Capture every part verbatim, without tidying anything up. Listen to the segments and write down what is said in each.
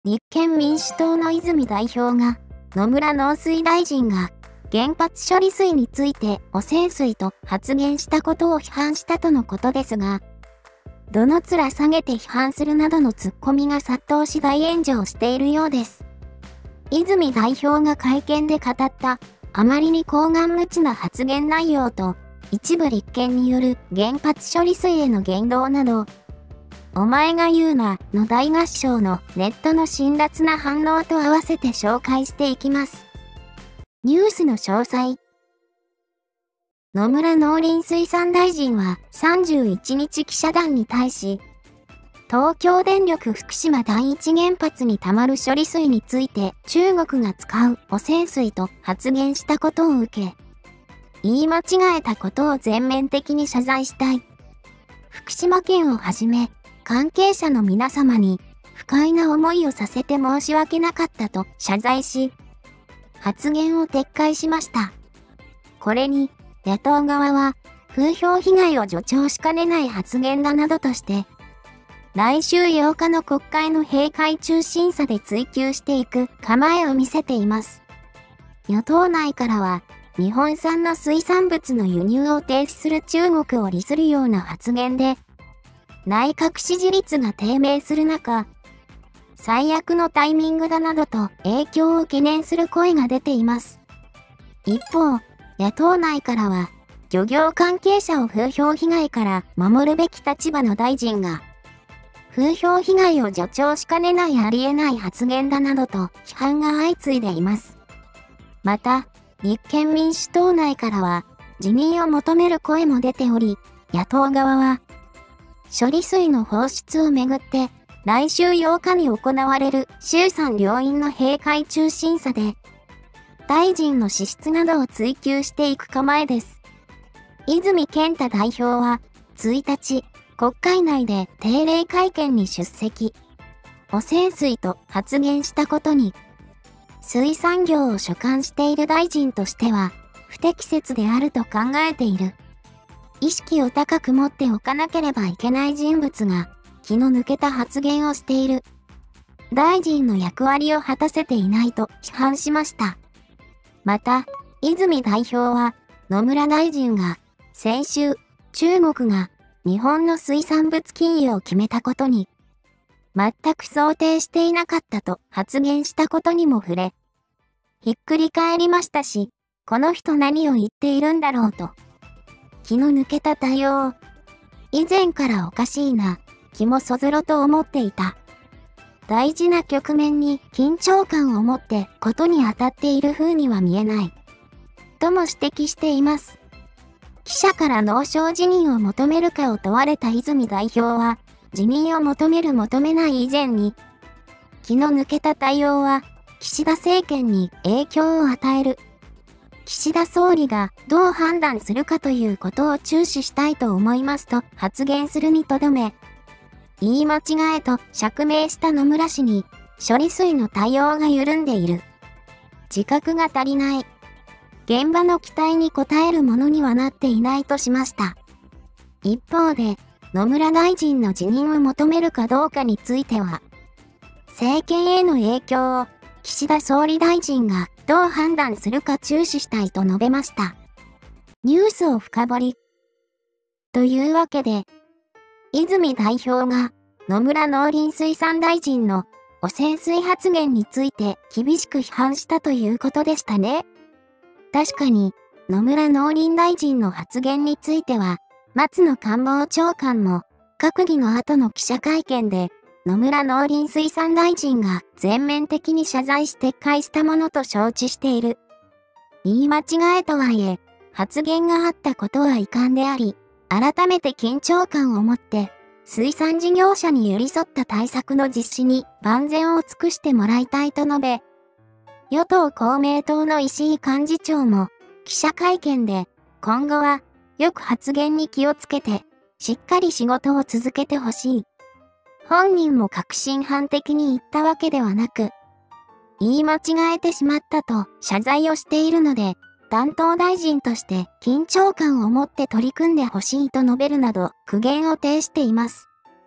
立憲民主党の泉代表が、野村農水大臣が、原発処理水について汚染水と発言したことを批判したとのことですが、どの面下げて批判するなどのツッコミが殺到し大炎上しているようです。泉代表が会見で語った、あまりに厚顔無知な発言内容と、一部立憲による原発処理水への言動など、お前が言うなの大合唱のネットの辛辣な反応と合わせて紹介していきます。ニュースの詳細。野村農林水産大臣はさんじゅういちにち記者団に対し、東京電力福島第一原発にたまる処理水について中国が使う汚染水と発言したことを受け、言い間違えたことを全面的に謝罪したい。福島県をはじめ、関係者の皆様に不快な思いをさせて申し訳なかったと謝罪し、発言を撤回しました。これに、野党側は、風評被害を助長しかねない発言だなどとして、来週ようかの国会の閉会中審査で追及していく構えを見せています。与党内からは、日本産の水産物の輸入を停止する中国を利するような発言で、内閣支持率が低迷する中、最悪のタイミングだなどと影響を懸念する声が出ています。一方、野党内からは、漁業関係者を風評被害から守るべき立場の大臣が、風評被害を助長しかねないありえない発言だなどと批判が相次いでいます。また、立憲民主党内からは、辞任を求める声も出ており、野党側は、処理水の放出をめぐって、来週ようかに行われる衆参両院の閉会中審査で、大臣の資質などを追及していく構えです。泉健太代表は、いちにち、国会内で定例会見に出席。汚染水と発言したことに、水産業を所管している大臣としては、不適切であると考えている。意識を高く持っておかなければいけない人物が、気の抜けた発言をしている。大臣の役割を果たせていないと批判しました。また、泉代表は、野村大臣が、先週、中国が日本の水産物禁輸を決めたことに、全く想定していなかったと発言したことにも触れ、ひっくり返りましたし、この人何を言っているんだろうと。気の抜けた対応。以前からおかしいな。気もそぞろと思っていた。大事な局面に緊張感を持ってことに当たっている風には見えない。とも指摘しています。記者から農相辞任を求めるかを問われた泉代表は、辞任を求める求めない以前に、気の抜けた対応は、岸田政権に影響を与える。岸田総理がどう判断するかということを注視したいと思いますと発言するにとどめ、言い間違えと釈明した野村氏に、処理水の対応が緩んでいる。自覚が足りない。現場の期待に応えるものにはなっていないとしました。一方で、野村大臣の辞任を求めるかどうかについては、政権への影響を岸田総理大臣がどう判断するか注視したいと述べました。ニュースを深掘り。というわけで、泉代表が野村農林水産大臣の汚染水発言について厳しく批判したということでしたね。確かに野村農林大臣の発言については松野官房長官も閣議の後の記者会見で野村農林水産大臣が全面的に謝罪し撤回したものと承知している。言い間違えとはいえ発言があったことは遺憾であり、改めて緊張感を持って、水産事業者に寄り添った対策の実施に万全を尽くしてもらいたいと述べ、与党公明党の石井幹事長も記者会見で、今後はよく発言に気をつけて、しっかり仕事を続けてほしい。本人も確信犯的に言ったわけではなく、言い間違えてしまったと謝罪をしているので、担当大臣として緊張感を持って取り組んでほしいと述べるなど苦言を呈しています。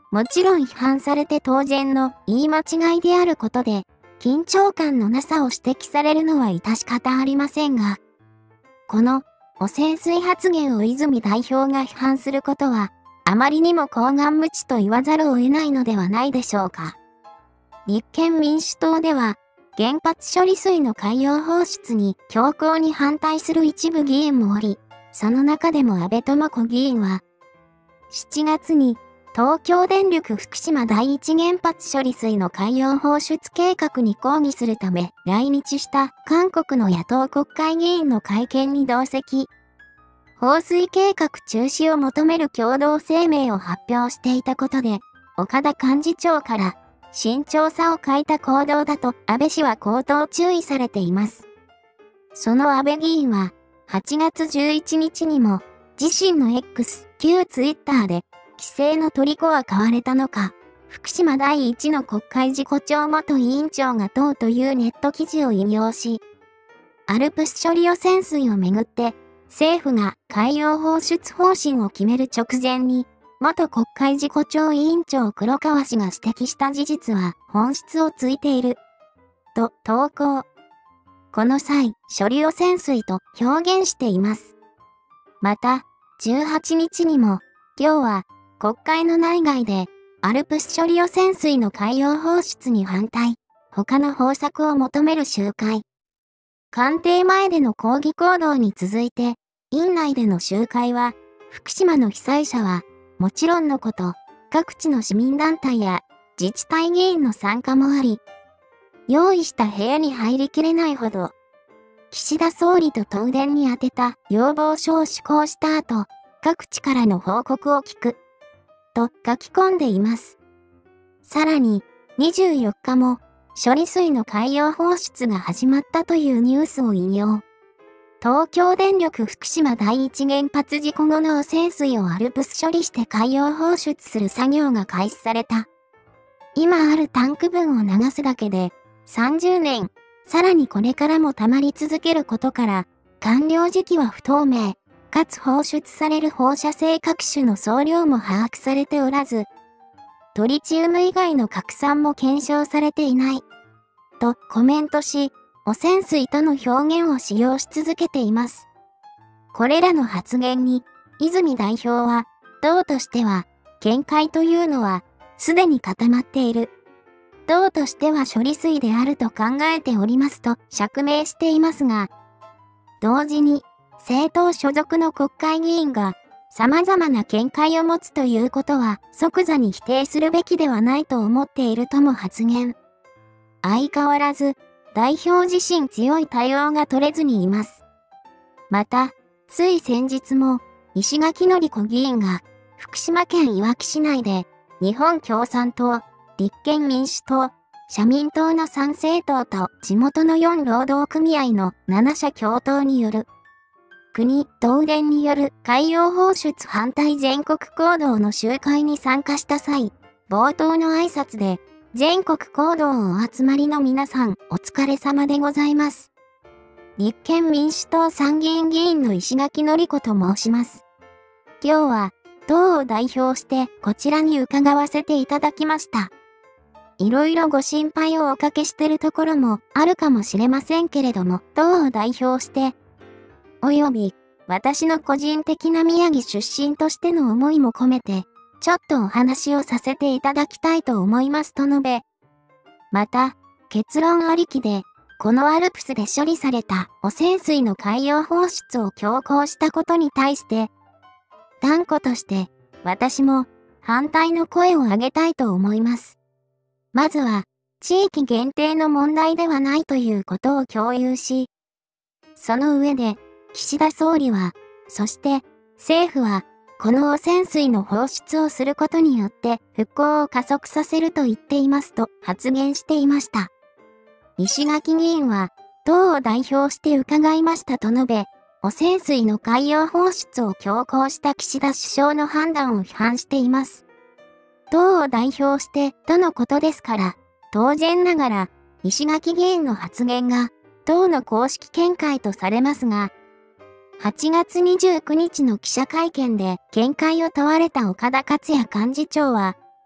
もちろん批判されて当然の言い間違いであることで、緊張感のなさを指摘されるのは致し方ありませんが、この汚染水発言を泉代表が批判することは、あまりにも厚顔無知と言わざるを得ないのではないでしょうか。立憲民主党では、原発処理水の海洋放出に強硬に反対する一部議員もおり、その中でも安倍智子議員は、しちがつに東京電力福島第一原発処理水の海洋放出計画に抗議するため来日した韓国の野党国会議員の会見に同席。放水計画中止を求める共同声明を発表していたことで、岡田幹事長から慎重さを欠いた行動だと安倍氏は口頭注意されています。その安倍議員ははちがつじゅういちにちにも自身の X、旧ツイッターで規制の虜は買われたのか、福島第一の国会事故調元委員長が問うというネット記事を引用し、アルプス処理汚染水をめぐって政府が海洋放出方針を決める直前に、元国会事故調委員長黒川氏が指摘した事実は本質をついている。と投稿。この際、処理汚染水と表現しています。また、じゅうはちにちにも、今日は国会の内外でアルプス処理汚染水の海洋放出に反対、他の方策を求める集会。官邸前での抗議行動に続いて、院内での集会は、福島の被災者は、もちろんのこと、各地の市民団体や自治体議員の参加もあり、用意した部屋に入りきれないほど、岸田総理と東電に宛てた要望書を施行した後、各地からの報告を聞く、と書き込んでいます。さらに、にじゅうよっかも、処理水の海洋放出が始まったというニュースを引用。東京電力福島第一原発事故後の汚染水をアルプス処理して海洋放出する作業が開始された。今あるタンク分を流すだけでさんじゅうねん、さらにこれからも溜まり続けることから、完了時期は不透明、かつ放出される放射性各種の総量も把握されておらず、トリチウム以外の拡散も検証されていない。とコメントし、汚染水との表現を使用し続けています。これらの発言に、泉代表は、党としては、見解というのは、すでに固まっている。党としては処理水であると考えておりますと釈明していますが、同時に、政党所属の国会議員が、様々な見解を持つということは、即座に否定するべきではないと思っているとも発言。相変わらず、代表自身強い対応が取れずにいます。また、つい先日も、石垣のり子議員が、福島県いわき市内で、日本共産党、立憲民主党、社民党のさん政党と地元のよん労働組合のななしゃ共闘による、国、東電による海洋放出反対全国行動の集会に参加した際、冒頭の挨拶で、全国行動をお集まりの皆さん、お疲れ様でございます。立憲民主党参議院議員の石垣のり子と申します。今日は、党を代表してこちらに伺わせていただきました。いろいろご心配をおかけしてるところもあるかもしれませんけれども、党を代表して、および、私の個人的な宮城出身としての思いも込めて、ちょっとお話をさせていただきたいと思いますと述べ、また、結論ありきで、このアルプスで処理された汚染水の海洋放出を強行したことに対して、断固として、私も反対の声を上げたいと思います。まずは、地域限定の問題ではないということを共有し、その上で、岸田総理は、そして政府は、この汚染水の放出をすることによって復興を加速させると言っていますと発言していました。石垣議員は、党を代表して伺いましたと述べ、汚染水の海洋放出を強行した岸田首相の判断を批判しています。党を代表してとのことですから、当然ながら、石垣議員の発言が党の公式見解とされますが、はちがつにじゅうくにちの記者会見で見解を問われた岡田克也幹事長は、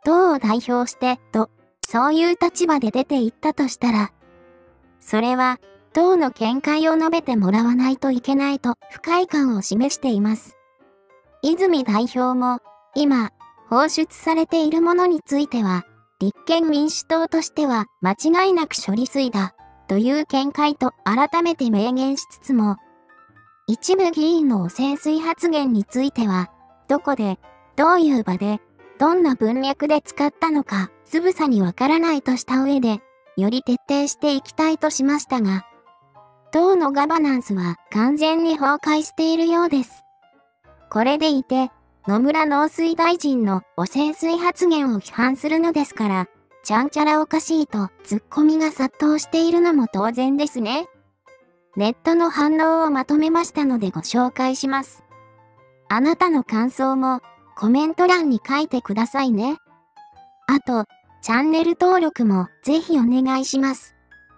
党を代表してと、そういう立場で出て行ったとしたら、それは党の見解を述べてもらわないといけないと不快感を示しています。泉代表も今放出されているものについては、立憲民主党としては間違いなく処理水だという見解と改めて明言しつつも、一部議員の汚染水発言については、どこで、どういう場で、どんな文脈で使ったのか、つぶさにわからないとした上で、より徹底していきたいとしましたが、党のガバナンスは完全に崩壊しているようです。これでいて、野村農水大臣の汚染水発言を批判するのですから、ちゃんちゃらおかしいとツッコミが殺到しているのも当然ですね。ネットの反応をまとめましたのでご紹介します。あなたの感想もコメント欄に書いてくださいね。あと、チャンネル登録もぜひお願いします。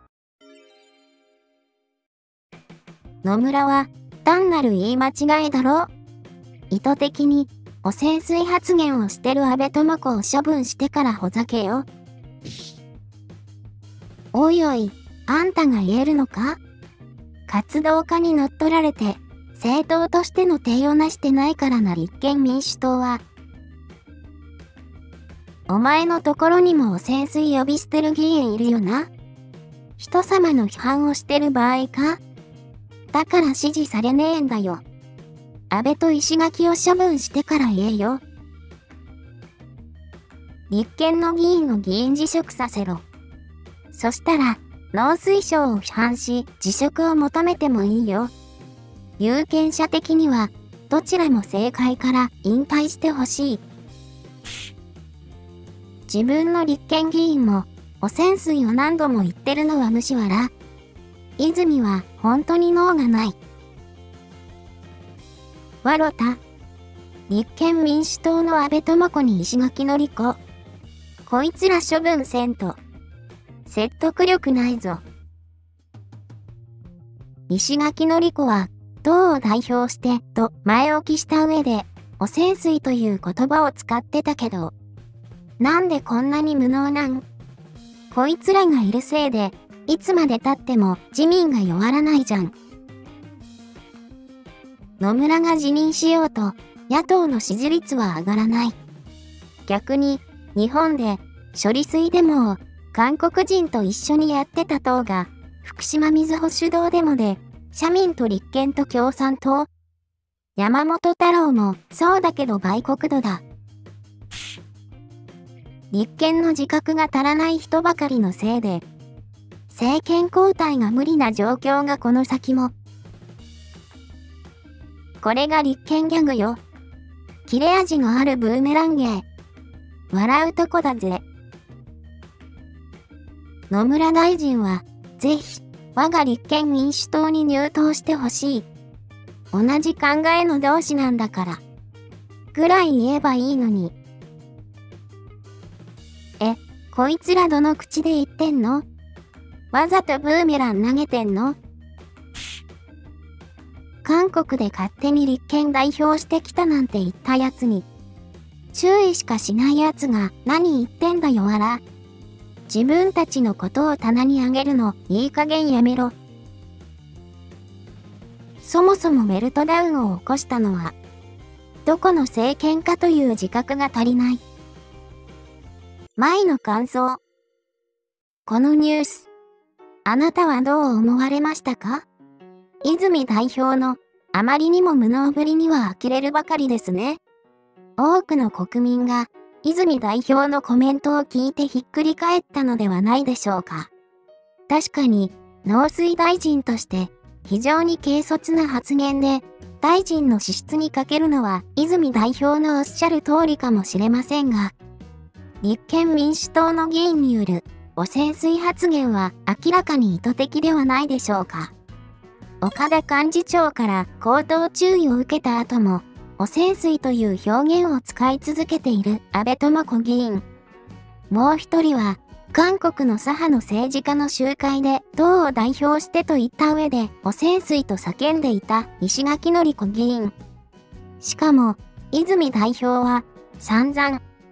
野村は単なる言い間違いだろう。意図的に汚染水発言をしてる安倍智子を処分してからほざけよ。おいおい、あんたが言えるのか？活動家に乗っ取られて政党としての体をなしてないからな立憲民主党は。お前のところにも汚染水呼び捨てる議員いるよな。人様の批判をしてる場合か？だから支持されねえんだよ。安倍と石垣を処分してから言えよ。立憲の議員を議員辞職させろ。そしたら、農水省を批判し、辞職を求めてもいいよ。有権者的には、どちらも政界から引退してほしい。自分の立憲議員も、汚染水を何度も言ってるのは無視わら。泉は本当に脳がない。わろた。立憲民主党の安倍智子に石垣のり子。こいつら処分せんと。説得力ないぞ。石垣のり子は、党を代表してと前置きした上で、汚染水という言葉を使ってたけど、なんでこんなに無能なん？こいつらがいるせいで、いつまで経っても自民が弱らないじゃん。野村が辞任しようと、野党の支持率は上がらない。逆に、日本で処理水デモを韓国人と一緒にやってた党が、福島みずほ主導デモで、社民と立憲と共産党。山本太郎もそうだけど売国度だ。立憲の自覚が足らない人ばかりのせいで、政権交代が無理な状況がこの先も。これが立憲ギャグよ。切れ味のあるブーメラン芸。笑うとこだぜ。野村大臣は、ぜひ、我が立憲民主党に入党してほしい。同じ考えの同志なんだから。ぐらい言えばいいのに。え、こいつらどの口で言ってんの？わざとブーメラン投げてんの？韓国で勝手に立憲代表してきたなんて言ったやつに、注意しかしないやつが何言ってんだよわら。自分たちのことを棚にあげるのいい加減やめろ。そもそもメルトダウンを起こしたのは、どこの政権かという自覚が足りない。前の感想。このニュース、あなたはどう思われましたか？泉代表のあまりにも無能ぶりには呆れるばかりですね。多くの国民が泉代表のコメントを聞いてひっくり返ったのではないでしょうか。確かに農水大臣として非常に軽率な発言で大臣の資質に欠けるのは泉代表のおっしゃる通りかもしれませんが、立憲民主党の議員による汚染水発言は明らかに意図的ではないでしょうか。岡田幹事長から口頭注意を受けた後も、汚染水という表現を使い続けている安倍智子議員。もう一人は、韓国の左派の政治家の集会で党を代表してと言った上で汚染水と叫んでいた石垣のり子議員。しかも、泉代表は散々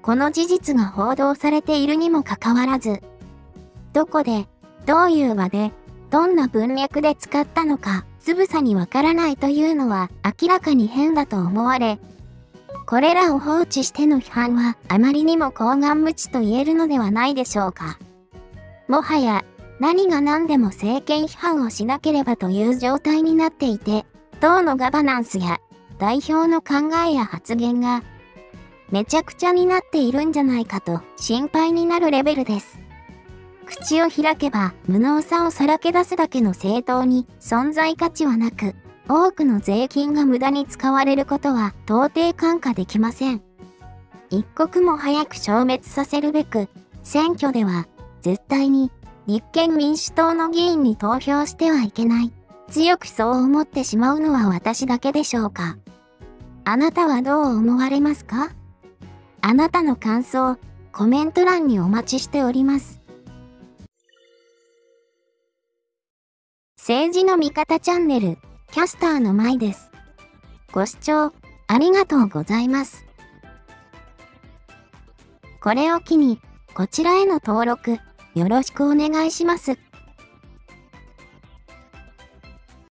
この事実が報道されているにもかかわらず、どこで、どういう場で、どんな文脈で使ったのか、つぶさにわからないというのは明らかに変だと思われ、これらを放置しての批判はあまりにも厚顔無知と言えるのではないでしょうか。もはや、何が何でも政権批判をしなければという状態になっていて、党のガバナンスや代表の考えや発言がめちゃくちゃになっているんじゃないかと心配になるレベルです。口を開けば無能さをさらけ出すだけの政党に存在価値はなく、多くの税金が無駄に使われることは到底看過できません。一刻も早く消滅させるべく、選挙では絶対に立憲民主党の議員に投票してはいけない。強くそう思ってしまうのは私だけでしょうか。あなたはどう思われますか？あなたの感想、コメント欄にお待ちしております。政治の味方チャンネル、キャスターのまいです。ご視聴ありがとうございます。これを機に、こちらへの登録、よろしくお願いします。